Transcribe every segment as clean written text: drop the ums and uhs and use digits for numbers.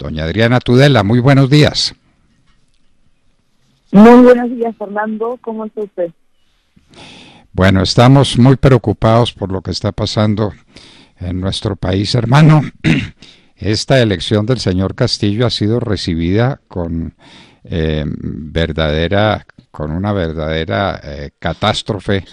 Doña Adriana Tudela, muy buenos días. Muy buenos días, Fernando. ¿Cómo está usted? Bueno, estamos muy preocupados por lo que está pasando en nuestro país hermano. Esta elección del señor Castillo ha sido recibida con una verdadera catástrofe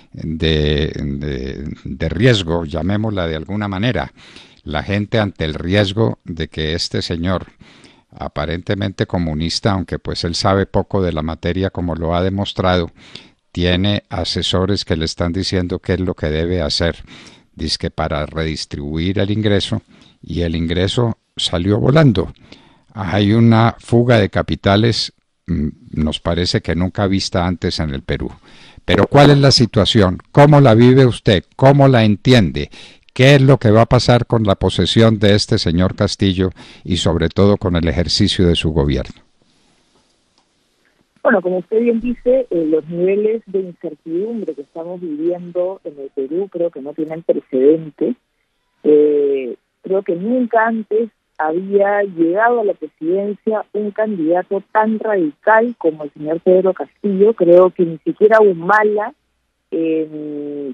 de riesgo, llamémosla de alguna manera. La gente ante el riesgo de que este señor, aparentemente comunista, aunque pues él sabe poco de la materia como lo ha demostrado, tiene asesores que le están diciendo qué es lo que debe hacer, dizque para redistribuir el ingreso, y el ingreso salió volando. Hay una fuga de capitales, nos parece que nunca vista antes en el Perú. Pero ¿cuál es la situación? ¿Cómo la vive usted? ¿Cómo la entiende? ¿Qué es lo que va a pasar con la posesión de este señor Castillo y sobre todo con el ejercicio de su gobierno? Bueno, como usted bien dice, los niveles de incertidumbre que estamos viviendo en el Perú creo que no tienen precedentes. Creo que nunca antes había llegado a la presidencia un candidato tan radical como el señor Pedro Castillo. Creo que ni siquiera Humala en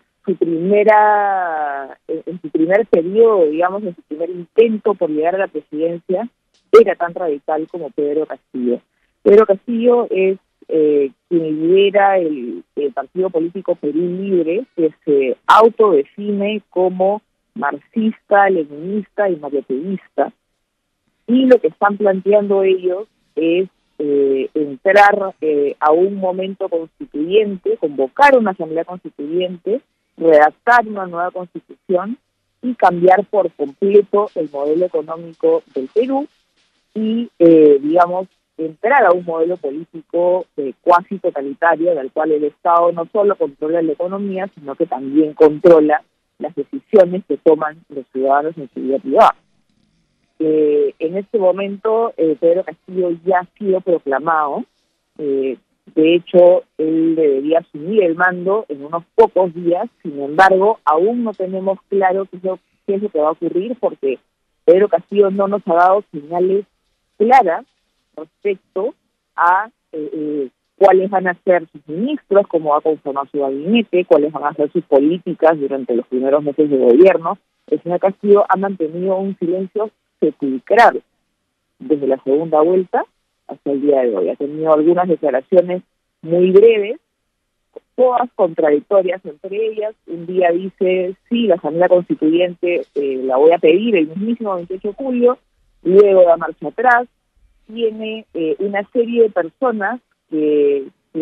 su primer periodo, digamos, en su primer intento por llegar a la presidencia, era tan radical como Pedro Castillo. Pedro Castillo es quien lidera el partido político Perú Libre, que se autodefine como marxista, leninista y marioteísta, y lo que están planteando ellos es entrar a un momento constituyente, convocar una asamblea constituyente, redactar una nueva constitución y cambiar por completo el modelo económico del Perú y, digamos, entrar a un modelo político cuasi totalitario, del cual el Estado no solo controla la economía, sino que también controla las decisiones que toman los ciudadanos en su vida privada. En este momento, Pedro Castillo ya ha sido proclamado. De hecho, él debería asumir el mando en unos pocos días. Sin embargo, aún no tenemos claro qué es lo que va a ocurrir, porque Pedro Castillo no nos ha dado señales claras respecto a cuáles van a ser sus ministros, cómo va a conformar su gabinete, cuáles van a ser sus políticas durante los primeros meses de gobierno. El señor Castillo ha mantenido un silencio sepulcral desde la segunda vuelta hasta el día de hoy. Ha tenido algunas declaraciones muy breves, todas contradictorias entre ellas. Un día dice, sí, la Asamblea Constituyente la voy a pedir el mismísimo 28 de julio, luego da marcha atrás. Tiene una serie de personas que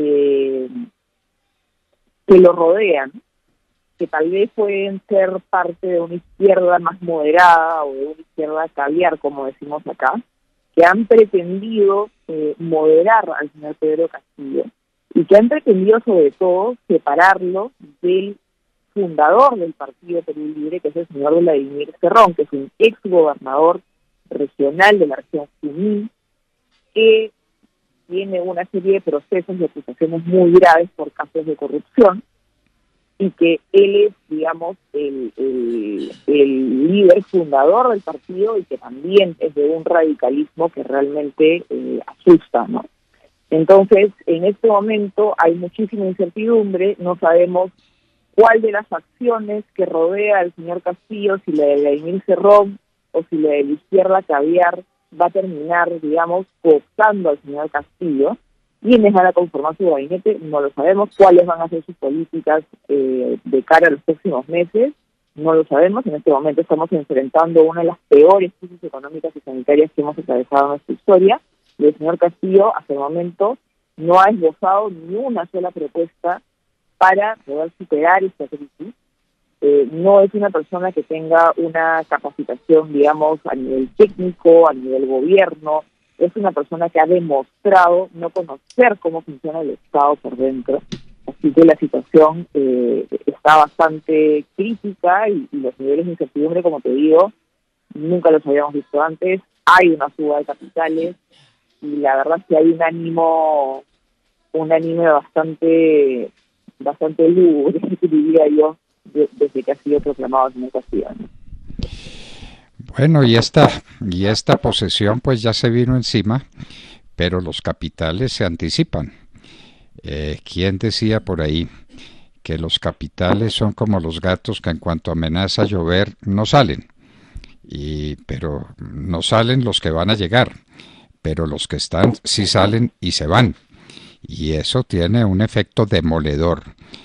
lo rodean, que tal vez pueden ser parte de una izquierda más moderada o de una izquierda caviar, como decimos acá, que han pretendido moderar al señor Pedro Castillo y que han pretendido sobre todo separarlo del fundador del Partido Perú Libre, que es el señor Vladimir Cerrón, que es un ex gobernador regional de la región Junín, que tiene una serie de procesos y acusaciones muy graves por casos de corrupción, y que él es, digamos, el líder fundador del partido y que también es de un radicalismo que realmente asusta, ¿no? Entonces, en este momento hay muchísima incertidumbre, no sabemos cuál de las acciones que rodea al señor Castillo, si la de Vladimir Cerrón o si la de la izquierda caviar, va a terminar, digamos, cooptando al señor Castillo. ¿Quiénes van a conformar su gabinete? No lo sabemos. ¿Cuáles van a ser sus políticas de cara a los próximos meses? No lo sabemos. En este momento estamos enfrentando una de las peores crisis económicas y sanitarias que hemos atravesado en nuestra historia. Y el señor Castillo, hasta el momento, no ha esbozado ni una sola propuesta para poder superar esta crisis. No es una persona que tenga una capacitación, digamos, a nivel técnico, a nivel gobierno. Es una persona que ha demostrado no conocer cómo funciona el Estado por dentro. Así que la situación está bastante crítica y los niveles de incertidumbre, como te digo, nunca los habíamos visto antes. Hay una fuga de capitales y la verdad es que hay un ánimo bastante lúgubre, diría yo, desde que ha sido proclamado el señor Castillo, ¿no? Bueno, y esta posesión pues ya se vino encima, pero los capitales se anticipan. ¿Quién decía por ahí que los capitales son como los gatos que en cuanto amenaza llover no salen? Pero no salen los que van a llegar, pero los que están sí salen y se van. Y eso tiene un efecto demoledor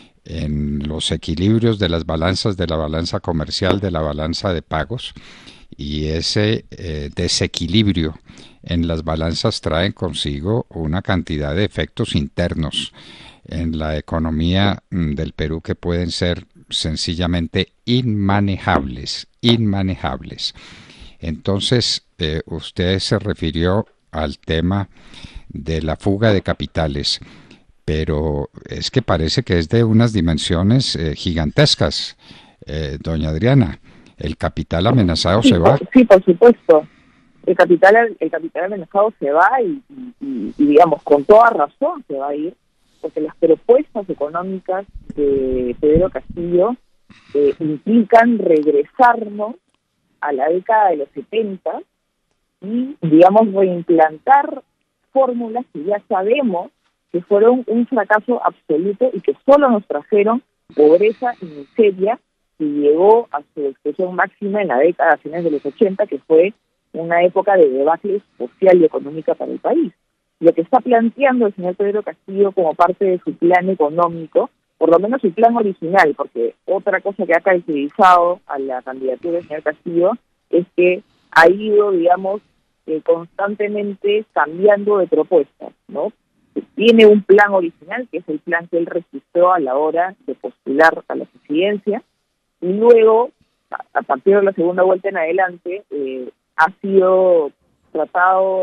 en los equilibrios de las balanzas, de la balanza comercial, de la balanza de pagos, y ese desequilibrio en las balanzas trae consigo una cantidad de efectos internos en la economía del Perú que pueden ser sencillamente inmanejables, inmanejables. Entonces, usted se refirió al tema de la fuga de capitales, pero es que parece que es de unas dimensiones gigantescas, doña Adriana. El capital amenazado Sí, se va. sí, por supuesto. El capital amenazado se va y, digamos, con toda razón se va a ir, porque las propuestas económicas de Pedro Castillo implican regresarnos a la década de los 70 y, digamos, reimplantar fórmulas que ya sabemos que fueron un fracaso absoluto y que solo nos trajeron pobreza y miseria, que llegó a su expresión máxima en la década, a finales de los 80, que fue una época de debacle social y económica para el país. Lo que está planteando el señor Pedro Castillo como parte de su plan económico, por lo menos su plan original, porque otra cosa que ha caracterizado a la candidatura del señor Castillo es que ha ido, digamos, constantemente cambiando de propuestas, ¿no? Tiene un plan original, que es el plan que él registró a la hora de postular a la presidencia, y luego, a partir de la segunda vuelta en adelante, ha sido tratado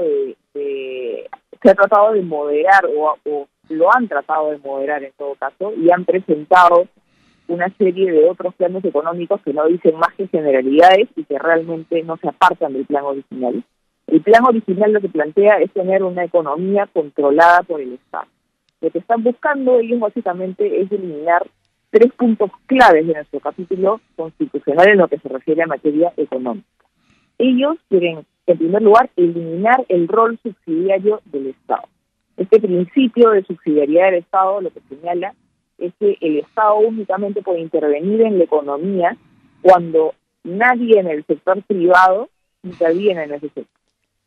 se ha tratado de moderar, o lo han tratado de moderar en todo caso, y han presentado una serie de otros planes económicos que no dicen más que generalidades y que realmente no se apartan del plan original. El plan original lo que plantea es tener una economía controlada por el Estado. Lo que están buscando ellos básicamente es eliminar 3 puntos claves de nuestro capítulo constitucional en lo que se refiere a materia económica. Ellos quieren, en primer lugar, eliminar el rol subsidiario del Estado. Este principio de subsidiariedad del Estado lo que señala es que el Estado únicamente puede intervenir en la economía cuando nadie en el sector privado interviene en ese sector.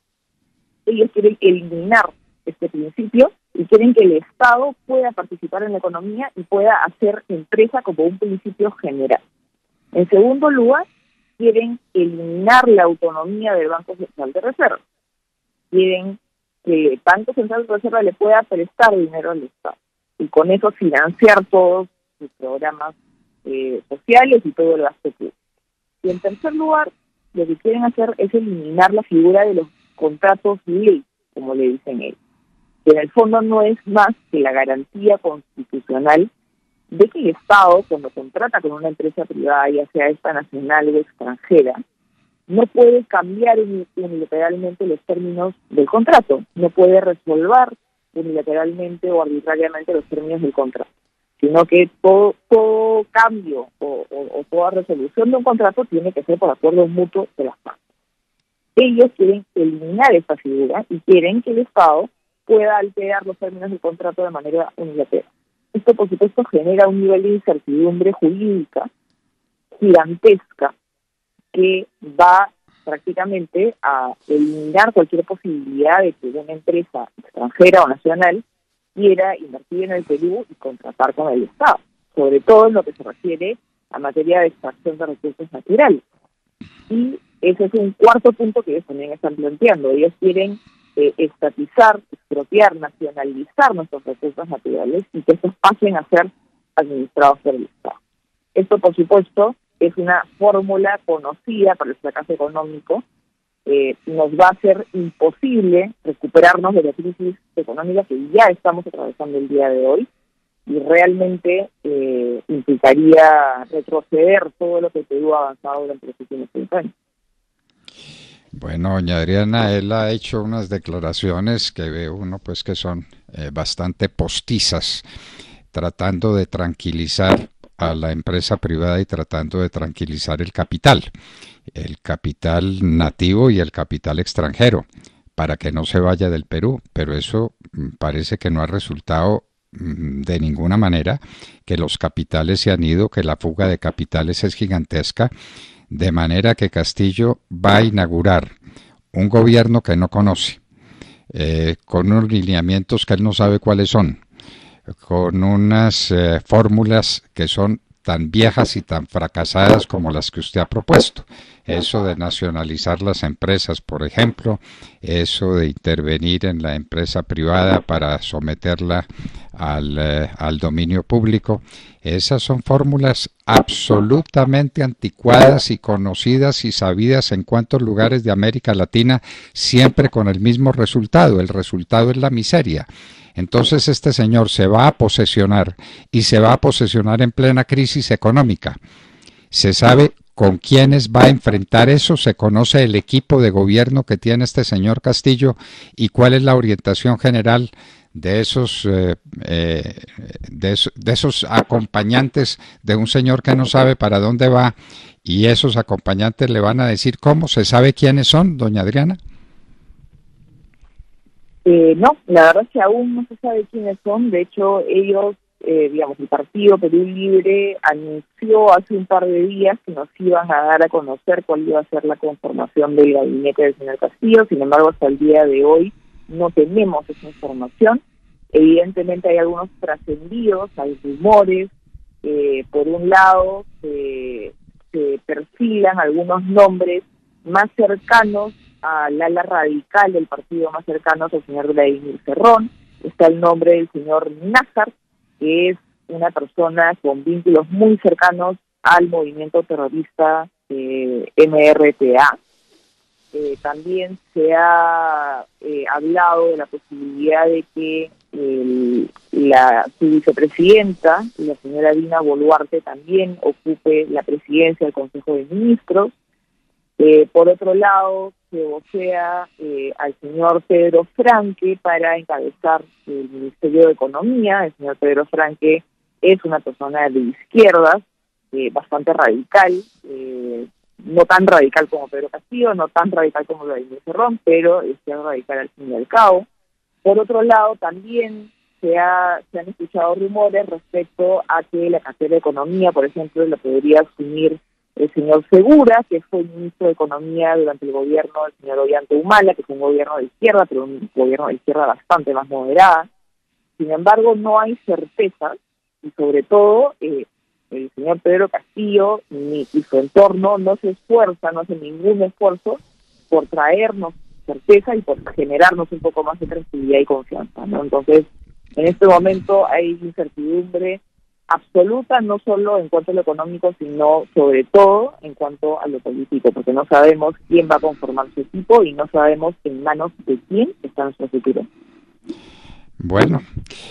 Ellos quieren eliminar este principio y quieren que el Estado pueda participar en la economía y pueda hacer empresa como un principio general. En segundo lugar, quieren eliminar la autonomía del Banco Central de Reserva. Quieren que el Banco Central de Reserva le pueda prestar dinero al Estado y con eso financiar todos sus programas sociales y todo el gasto público. Y en tercer lugar, lo que quieren hacer es eliminar la figura de los contratos ley, como le dicen ellos, que en el fondo no es más que la garantía constitucional de que el Estado, cuando contrata con una empresa privada, ya sea esta nacional o extranjera, no puede cambiar unilateralmente los términos del contrato, no puede resolver unilateralmente o arbitrariamente los términos del contrato, sino que todo cambio o toda resolución de un contrato tiene que ser por acuerdo mutuo de las partes. Ellos quieren eliminar esta figura y quieren que el Estado pueda alterar los términos del contrato de manera unilateral. Esto, por supuesto, genera un nivel de incertidumbre jurídica gigantesca que va prácticamente a eliminar cualquier posibilidad de que una empresa extranjera o nacional quiera invertir en el Perú y contratar con el Estado, sobre todo en lo que se refiere a materia de extracción de recursos naturales. Y ese es un cuarto punto que ellos también están planteando. Ellos quieren estatizar, expropiar, nacionalizar nuestros recursos naturales y que estos pasen a ser administrados por el Estado. Esto, por supuesto, es una fórmula conocida para el fracaso económico. Nos va a hacer imposible recuperarnos de la crisis económica que ya estamos atravesando el día de hoy y realmente implicaría retroceder todo lo que Perú ha avanzado durante los últimos 30 años. Bueno, doña Adriana, él ha hecho unas declaraciones que ve uno pues que son bastante postizas, tratando de tranquilizar a la empresa privada y tratando de tranquilizar el capital. el capital nativo y el capital extranjero, para que no se vaya del Perú, pero eso parece que no ha resultado de ninguna manera, que los capitales se han ido, que la fuga de capitales es gigantesca, de manera que Castillo va a inaugurar un gobierno que no conoce, con unos lineamientos que él no sabe cuáles son, con unas fórmulas que son tan viejas y tan fracasadas como las que usted ha propuesto. Eso de nacionalizar las empresas, por ejemplo, eso de intervenir en la empresa privada para someterla al dominio público, esas son fórmulas absolutamente anticuadas y conocidas y sabidas en cuantos lugares de América Latina, siempre con el mismo resultado. El resultado es la miseria. Entonces este señor se va a posesionar y se va a posesionar en plena crisis económica. Se sabe con quiénes va a enfrentar eso, se conoce el equipo de gobierno que tiene este señor Castillo y cuál es la orientación general de esos acompañantes de un señor que no sabe para dónde va, y esos acompañantes le van a decir cómo. ¿Se sabe quiénes son, doña Adriana? No, la verdad es que aún no se sabe quiénes son. De hecho, ellos, digamos, el Partido Perú Libre anunció hace un par de días que nos iban a dar a conocer cuál iba a ser la conformación del gabinete del señor Castillo. Sin embargo, hasta el día de hoy no tenemos esa información. Evidentemente hay algunos trascendidos, hay rumores. Por un lado, se perfilan algunos nombres más cercanos al ala radical del partido, más cercano al señor Vladimir Cerrón. Está el nombre del señor Nájar, que es una persona con vínculos muy cercanos al movimiento terrorista MRTA. También se ha hablado de la posibilidad de que su vicepresidenta, la señora Dina Boluarte, también ocupe la presidencia del Consejo de Ministros. Por otro lado, se vocea al señor Pedro Franque para encabezar el Ministerio de Economía. El señor Pedro Franque es una persona de izquierdas, bastante radical, no tan radical como Pedro Castillo, no tan radical como Vladimir Cerrón, pero es radical al fin y al cabo. Por otro lado, también se han escuchado rumores respecto a que la cartera de Economía, por ejemplo, la podría asumir el señor Segura, que fue ministro de Economía durante el gobierno del señor Ollanta Humala, que fue un gobierno de izquierda, pero un gobierno de izquierda bastante más moderada. Sin embargo, no hay certezas, y sobre todo el señor Pedro Castillo y su entorno no se esfuerza, no hace ningún esfuerzo por traernos certeza y por generarnos un poco más de tranquilidad y confianza, ¿no? Entonces, en este momento hay incertidumbre absoluta, no solo en cuanto a lo económico, sino sobre todo en cuanto a lo político, porque no sabemos quién va a conformar su equipo y no sabemos en manos de quién está nuestro futuro. Bueno,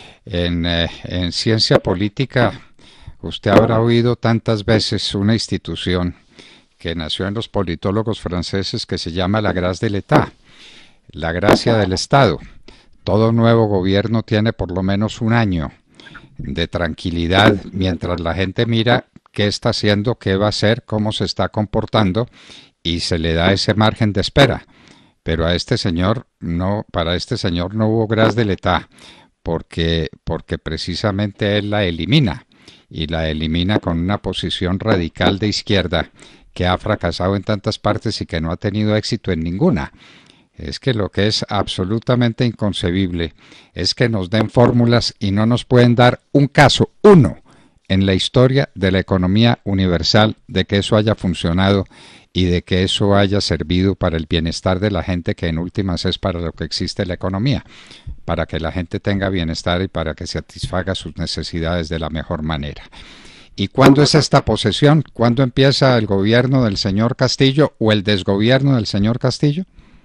en ciencia política usted habrá oído tantas veces una institución que nació en los politólogos franceses que se llama la grâce de l'État, la gracia del Estado. Todo nuevo gobierno tiene por lo menos un año de tranquilidad mientras la gente mira qué está haciendo, qué va a hacer, cómo se está comportando, y se le da ese margen de espera. Pero a este señor no, para este señor no hubo grâce de l'État, porque precisamente él la elimina, y la elimina con una posición radical de izquierda que ha fracasado en tantas partes y que no ha tenido éxito en ninguna. Es que lo que es absolutamente inconcebible es que nos den fórmulas y no nos pueden dar un caso, uno, en la historia de la economía universal, de que eso haya funcionado y de que eso haya servido para el bienestar de la gente, que en últimas es para lo que existe la economía, para que la gente tenga bienestar y para que satisfaga sus necesidades de la mejor manera. ¿Y cuándo es esta posesión? ¿Cuándo empieza el gobierno del señor Castillo o el desgobierno del señor Castillo?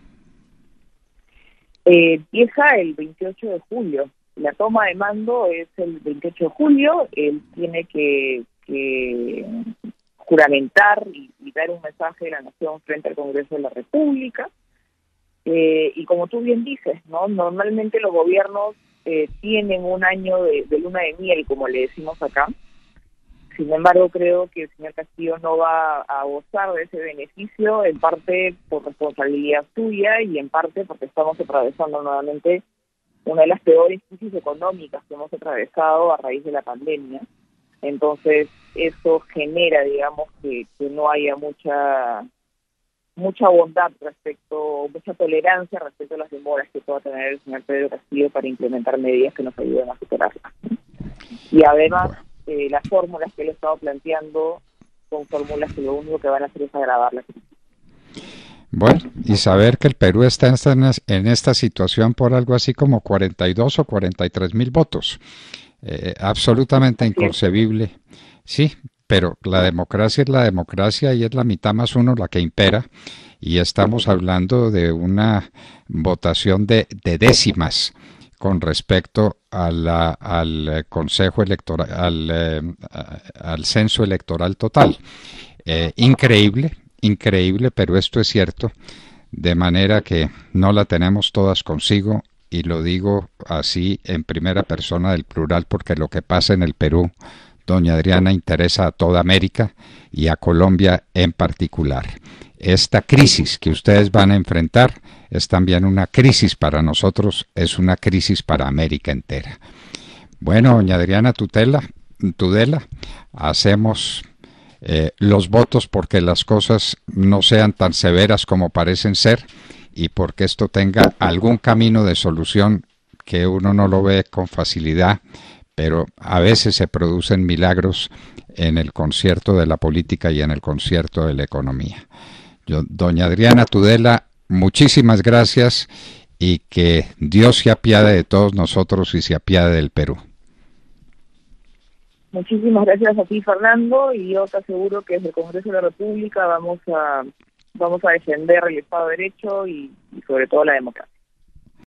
Empieza el 28 de julio. La toma de mando es el 28 de julio. Él tiene que juramentar y dar un mensaje de la nación frente al Congreso de la República. Y como tú bien dices, ¿no? Normalmente los gobiernos tienen un año de luna de miel, como le decimos acá. Sin embargo, creo que el señor Castillo no va a gozar de ese beneficio, en parte por responsabilidad suya y en parte porque estamos atravesando nuevamente una de las peores crisis económicas que hemos atravesado a raíz de la pandemia. Entonces, eso genera, digamos, que no haya mucha bondad mucha tolerancia respecto a las demoras que pueda tener el señor Pedro Castillo para implementar medidas que nos ayuden a superarlas. Y además, las fórmulas que él ha estado planteando son fórmulas que lo único que van a hacer es agravar la crisis. Bueno, y saber que el Perú está en esta situación por algo así como 42 o 43 mil votos. Absolutamente inconcebible. Sí, pero la democracia es la democracia y es la mitad más uno la que impera. Y estamos hablando de una votación de décimas con respecto al Consejo Electoral, al censo electoral total. Increíble, pero esto es cierto, de manera que no la tenemos todas consigo, y lo digo así en primera persona del plural porque lo que pasa en el Perú, doña Adriana, interesa a toda América y a Colombia en particular. Esta crisis que ustedes van a enfrentar es también una crisis para nosotros, es una crisis para América entera. Bueno, doña Adriana Tudela, hacemos los votos porque las cosas no sean tan severas como parecen ser y porque esto tenga algún camino de solución, que uno no lo ve con facilidad, pero a veces se producen milagros en el concierto de la política y en el concierto de la economía. Doña Adriana Tudela, muchísimas gracias y que Dios se apiade de todos nosotros y se apiade del Perú. Muchísimas gracias a ti, Fernando, y yo te aseguro que desde el Congreso de la República vamos a defender el Estado de Derecho y sobre todo la democracia.